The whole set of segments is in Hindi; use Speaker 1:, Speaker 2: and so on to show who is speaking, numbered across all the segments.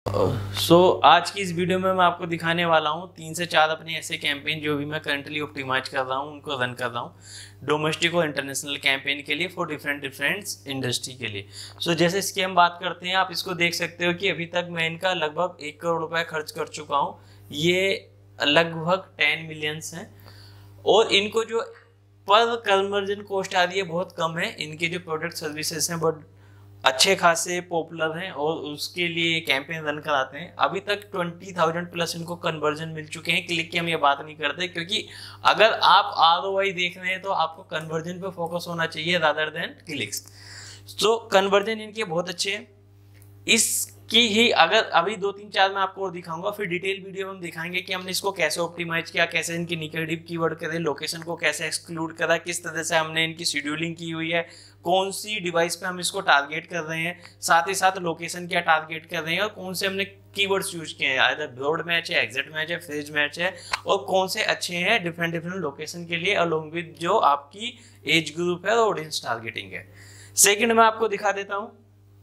Speaker 1: आज की इस वीडियो में मैं आपको दिखाने वाला हूँ 3 से 4 अपने ऐसे कैंपेन जो भी मैं करंटली ऑप्टिमाइज कर रहा हूँ, उनको रन कर रहा हूँ डोमेस्टिक और इंटरनेशनल कैंपेन के लिए फॉर डिफरेंट इंडस्ट्री के लिए। जैसे इसकी हम बात करते हैं, आप इसको देख सकते हो कि अभी तक मैं इनका लगभग 1 करोड़ रुपए खर्च कर चुका हूँ। ये लगभग 10 मिलियंस हैं और इनको जो पर कन्वर्जन कॉस्ट आ रही है बहुत कम है। इनके जो प्रोडक्ट सर्विसेज हैं बहुत अच्छे खासे पॉपुलर हैं और उसके लिए कैंपेन रन कराते हैं। अभी तक 20,000 प्लस इनको कन्वर्जन मिल चुके हैं। क्लिक की हम ये बात नहीं करते, क्योंकि अगर आप ROI देख रहे हैं तो आपको कन्वर्जन पे फोकस होना चाहिए रादर देन क्लिक्स। तो कन्वर्जन इनके बहुत अच्छे हैं। इसकी ही अगर अभी 2-3-4 मैं आपको और दिखाऊंगा, फिर डिटेल वीडियो में हम दिखाएंगे कि हमने इसको कैसे ऑप्टिमाइज किया, कैसे इनकी निगेटिव कीवर्ड करे, लोकेशन को कैसे एक्सक्लूड करा, किस तरह से हमने इनकी शेड्यूलिंग की हुई है, कौन सी डिवाइस पे हम इसको टारगेट कर रहे हैं, साथ ही साथ लोकेशन क्या टारगेट कर रहे हैं और कौन से हमने कीवर्ड्स यूज किए हैं, आइदर ब्रॉड मैच है, एग्जैक्ट मैच है, फ्रेज मैच है, और कौन से अच्छे हैं डिफरेंट लोकेशन के लिए अलोंग विद जो आपकी एज ग्रुप है और ऑडियंस टारगेटिंग है। सेकंड मैं आपको दिखा देता हूँ।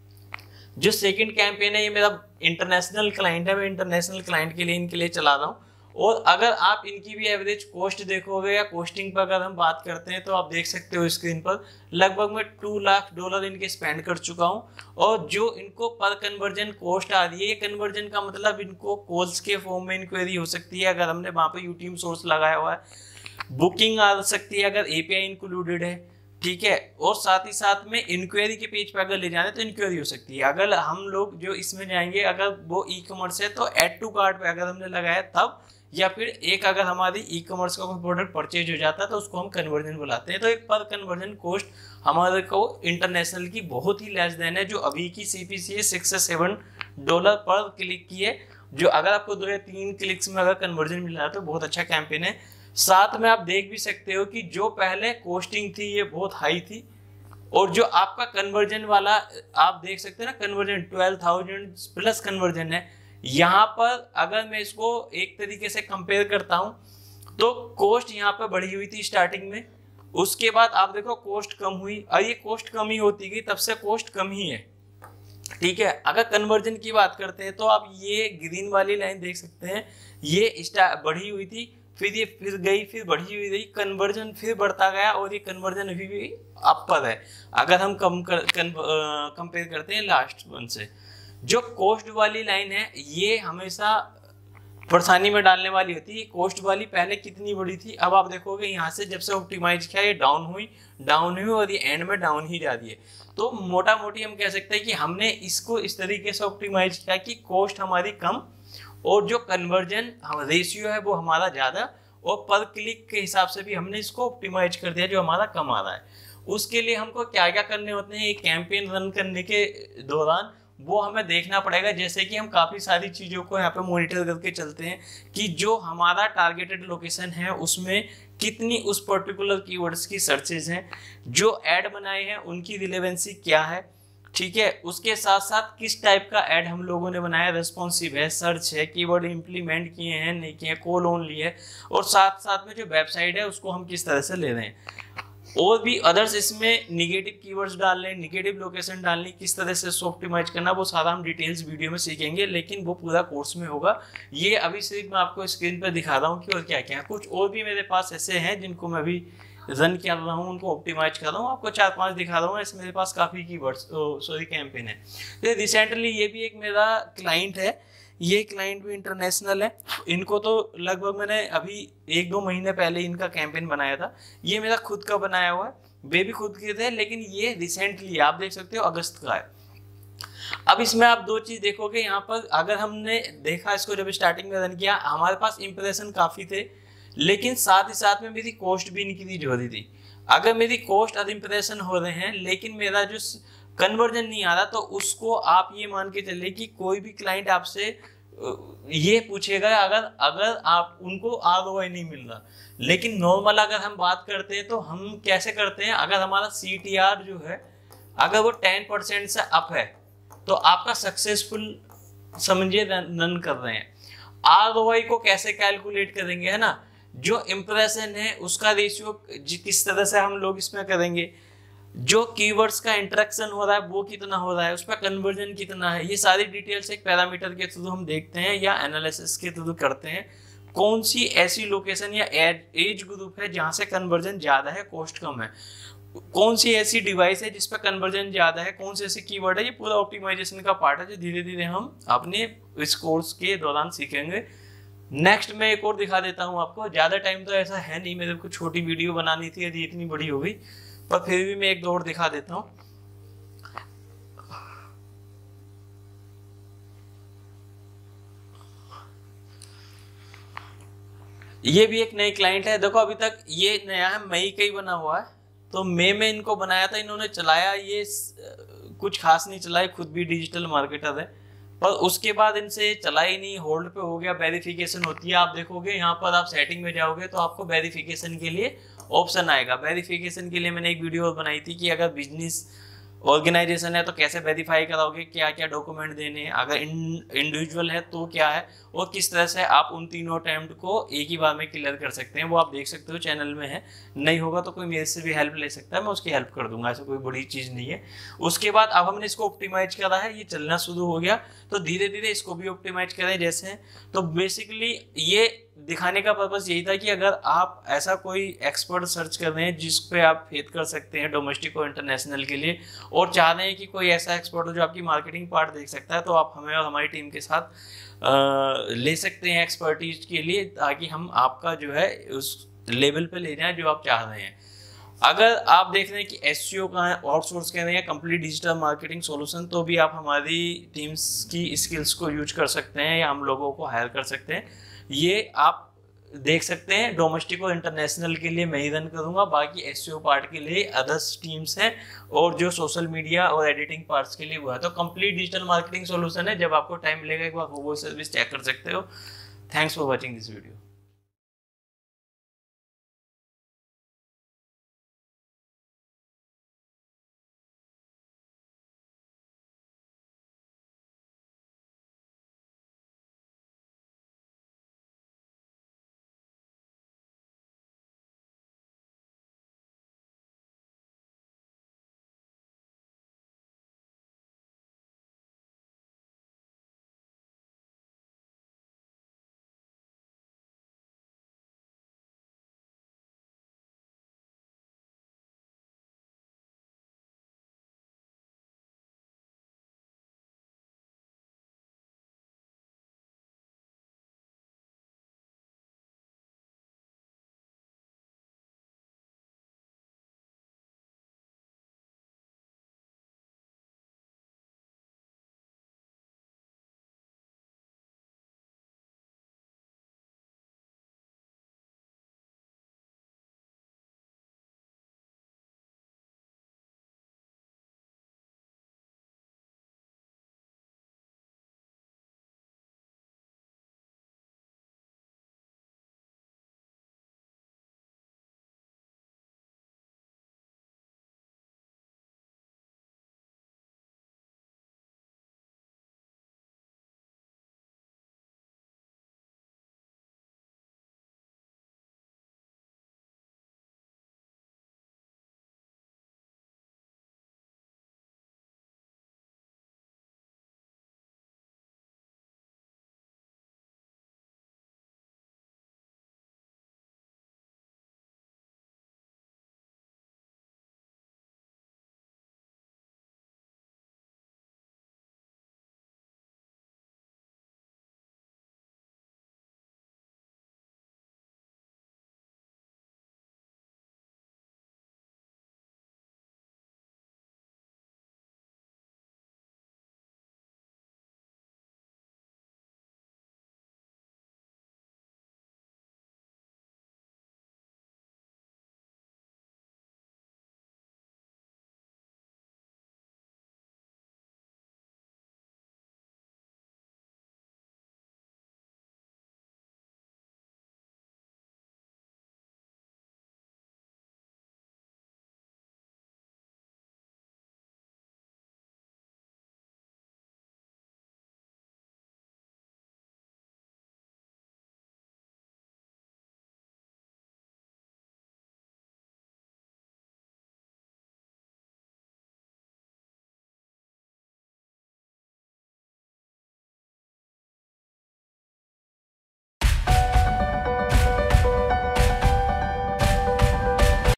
Speaker 1: जो सेकंड कैंपेन है ये मेरा इंटरनेशनल क्लाइंट है, मैं इंटरनेशनल क्लाइंट के लिए इनके लिए चला रहा हूँ। और अगर आप इनकी भी एवरेज कॉस्ट देखोगे या कॉस्टिंग पर अगर हम बात करते हैं तो आप देख सकते हो स्क्रीन पर लगभग मैं $2 लाख इनके स्पेंड कर चुका हूँ। और जो इनको पर कन्वर्जन कॉस्ट आ रही है, ये कन्वर्जन का मतलब इनको कॉल्स के फॉर्म में इंक्वायरी हो सकती है अगर हमने वहाँ पर यूटीएम सोर्स लगाया हुआ है, बुकिंग आ सकती है अगर API इंक्लूडेड है, ठीक है, और साथ ही साथ में इंक्वायरी के पेज पे अगर ले जाना है तो इंक्वायरी हो सकती है। अगर हम लोग जो इसमें जाएंगे, अगर वो ई-कॉमर्स है तो ऐड टू कार्ट पे अगर हमने लगाया तब, या फिर एक अगर हमारी ई-कॉमर्स का कोई प्रोडक्ट परचेज हो जाता है तो उसको हम कन्वर्जन बुलाते हैं। तो एक पर कन्वर्जन कॉस्ट हमारे को इंटरनेशनल की बहुत ही लेस देन है। जो अभी की CPC है $6 से $7 पर क्लिक की है, जो अगर आपको 2 या 3 क्लिक्स में अगर कन्वर्जन मिल रहा है तो बहुत अच्छा कैंपेन है। साथ में आप देख भी सकते हो कि जो पहले कॉस्टिंग थी ये बहुत हाई थी और जो आपका कन्वर्जन वाला आप देख सकते हैं ना, कन्वर्जन 12,000 प्लस कन्वर्जन है। यहाँ पर अगर मैं इसको एक तरीके से कंपेयर करता हूँ तो कॉस्ट यहाँ पर बढ़ी हुई थी स्टार्टिंग में, उसके बाद आप देखो कॉस्ट कम हुई और ये कॉस्ट कम ही होती गई, तब से कॉस्ट कम ही है, ठीक है। अगर कन्वर्जन की बात करते हैं तो आप ये ग्रीन वाली लाइन देख सकते हैं, ये बढ़ी हुई थी, फिर ये फिर गई, फिर बढ़ी हुई रही, कन्वर्जन फिर बढ़ता गया और ये कन्वर्जन अभी भी अपर है अगर हम कंपेयर करते हैं लास्ट वन से। जो कॉस्ट वाली लाइन है ये हमेशा परेशानी में डालने वाली होती है। कॉस्ट वाली पहले कितनी बड़ी थी, अब आप देखोगे यहाँ से जब से ऑप्टिमाइज किया ये डाउन हुई और ये एंड में डाउन ही जा रही है। तो मोटा मोटी हम कह सकते हैं कि हमने इसको इस तरीके से ऑप्टिमाइज किया कि कॉस्ट हमारी कम और जो कन्वर्जन रेशियो है वो हमारा ज़्यादा, और पर क्लिक के हिसाब से भी हमने इसको ऑप्टिमाइज कर दिया जो हमारा कम आ रहा है। उसके लिए हमको क्या क्या करने होते हैं एक कैंपेन रन करने के दौरान, वो हमें देखना पड़ेगा। जैसे कि हम काफ़ी सारी चीज़ों को यहाँ पे मॉनिटर करके चलते हैं कि जो हमारा टारगेटेड लोकेशन है उसमें कितनी उस पर्टिकुलर कीवर्ड्स की सर्चेज हैं, जो ऐड बनाए हैं उनकी रिलेवेंसी क्या है, ठीक है। उसके साथ साथ किस टाइप का ऐड हम लोगों ने बनाया, रेस्पॉन्सिव है, सर्च है, कीवर्ड इंप्लीमेंट किए हैं नहीं किए, कॉल ओनली है, और साथ साथ में जो वेबसाइट है उसको हम किस तरह से ले रहे हैं, और भी अदर्स इसमें निगेटिव कीवर्ड्स डालने, निगेटिव लोकेशन डालनी, किस तरह से ऑप्टिमाइज करना, वो सारा हम डिटेल्स वीडियो में सीखेंगे, लेकिन वो पूरा कोर्स में होगा। ये अभी सिर्फ मैं आपको स्क्रीन पर दिखा रहा हूँ कि और क्या क्या है। कुछ और भी मेरे पास ऐसे हैं जिनको मैं अभी रन कर रहा हूँ, उनको ऑप्टिमाइज कर रहा हूँ, आपको 4-5 दिखा रहा हूँ। इसमें मेरे पास काफ़ी कीवर्ड्स कैंपेन है। तो रिसेंटली ये भी एक मेरा क्लाइंट है, ये क्लाइंट भी इंटरनेशनल है। इनको तो लगभग मैंने अभी 1-2 महीने पहले इनका कैंपेन बनाया था। ये मेरा खुद का बनाया हुआ है, वे भी खुद के थे, लेकिन ये रिसेंटली आप देख सकते हो अगस्त का है। अब इसमें आप 2 चीज़ देखोगे यहाँ पर, अगर हमने देखा इसको जब स्टार्टिंग में रन किया हमारे पास इंप्रेशन काफ़ी थे, लेकिन साथ ही साथ में मेरी कॉस्ट भी इंक्रीज हो रही थी। अगर मेरी कॉस्ट और इंप्रेशन हो रहे हैं लेकिन मेरा जो कन्वर्जन नहीं आ रहा, तो उसको आप ये मान के चलिए कि कोई भी क्लाइंट आपसे ये पूछेगा अगर आप उनको ROI नहीं मिल रहा। लेकिन नॉर्मल अगर हम बात करते हैं तो हम कैसे करते हैं, अगर हमारा CTR जो है अगर वो 10% से अप है तो आपका सक्सेसफुल समझिए रन कर रहे हैं। ROI को कैसे कैलकुलेट करेंगे, है ना, जो इम्प्रेशन है उसका रेशियो किस तरह से हम लोग इसमें करेंगे, जो कीवर्ड्स का इंटरेक्शन हो रहा है वो कितना हो रहा है, उस पर कन्वर्जन कितना है, ये सारी डिटेल्स एक पैरामीटर के थ्रू हम देखते हैं या एनालिसिस के थ्रू करते हैं। कौन सी ऐसी लोकेशन या एज ग्रुप है जहां से कन्वर्जन ज़्यादा है, कॉस्ट कम है, कौन सी ऐसी डिवाइस है जिस पर कन्वर्जन ज़्यादा है, कौन से ऐसे कीवर्ड है, ये पूरा ऑप्टिमाइजेशन का पार्ट है जो धीरे धीरे हम अपने इस कोर्स के दौरान सीखेंगे। नेक्स्ट मैं एक और दिखा देता हूँ आपको, ज़्यादा टाइम तो ऐसा है नहीं, मेरे को छोटी वीडियो बनानी थी, यदि इतनी बड़ी हो गई, पर फिर भी मैं एक दो और दिखा देता हूँ। ये भी एक नई क्लाइंट है, देखो अभी तक ये नया है, मई का ही बना हुआ है, तो मई में इनको बनाया था, इन्होंने चलाया, ये कुछ खास नहीं चला है, खुद भी डिजिटल मार्केटर है, पर उसके बाद इनसे चला ही नहीं, होल्ड पे हो गया। वेरिफिकेशन होती है, आप देखोगे यहाँ पर, आप सेटिंग में जाओगे तो आपको वेरिफिकेशन के लिए ऑप्शन आएगा। वेरिफिकेशन के लिए मैंने एक वीडियो बनाई थी कि अगर बिजनेस ऑर्गेनाइजेशन है तो कैसे वेरीफाई कराओगे, क्या क्या डॉक्यूमेंट देने हैं, अगर इंडिविजुअल है तो क्या है, और किस तरह से आप उन तीनों अटेम्प्ट को एक ही बार में क्लियर कर सकते हैं, वो आप देख सकते हो, चैनल में है। नहीं होगा तो कोई मेरे से भी हेल्प ले सकता है, मैं उसकी हेल्प कर दूंगा, ऐसा कोई बड़ी चीज़ नहीं है। उसके बाद अब हमने इसको ऑप्टिमाइज करा है, ये चलना शुरू हो गया, तो धीरे धीरे इसको भी ऑप्टिमाइज करें जैसे। तो बेसिकली ये दिखाने का पर्पस यही था कि अगर आप ऐसा कोई एक्सपर्ट सर्च कर रहे हैं जिस पे आप फेथ कर सकते हैं डोमेस्टिक और इंटरनेशनल के लिए, और चाह रहे हैं कि कोई ऐसा एक्सपर्ट हो जो आपकी मार्केटिंग पार्ट देख सकता है, तो आप हमें और हमारी टीम के साथ ले सकते हैं एक्सपर्टीज के लिए, ताकि हम आपका जो है उस लेवल पे ले जाएं जो आप चाह रहे हैं। अगर आप देख रहे हैं कि एसईओ का है, आउटसोर्स कर रहे हैं, कंप्लीट डिजिटल मार्केटिंग सॉल्यूशन, तो भी आप हमारी टीम्स की स्किल्स को यूज कर सकते हैं या हम लोगों को हायर कर सकते हैं। ये आप देख सकते हैं, डोमेस्टिक और इंटरनेशनल के लिए मैं ही रन करूंगा, बाकी एसईओ पार्ट के लिए अदर्स टीम्स हैं, और जो सोशल मीडिया और एडिटिंग पार्ट्स के लिए वो है। तो कंप्लीट डिजिटल मार्केटिंग सॉल्यूशन है, जब आपको टाइम मिलेगा एक बार वो सर्विस चेक कर सकते हो। Thanks for watching this video.